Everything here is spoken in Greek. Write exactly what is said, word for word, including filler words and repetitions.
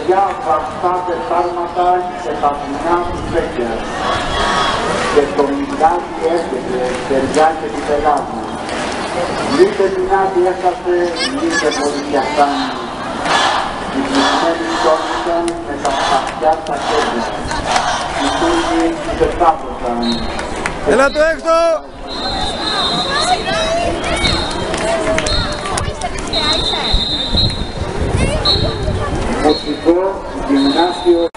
παιδιά βαστά τετάρματα και τα ποινά του παίκια. Και το Μιγάδι έρχεται, παιδιά και την Ελλάδα. Λίτε Μιγάδι έχασε, λίτε πολύ και φτάνει. Οι πλησμένοι σώθηκαν με τα σπαθιά στα χέρια. Οι Τούρκοι τους εξάπλωσαν. Έλα το έξω! Μουσικό, γυμνάσιο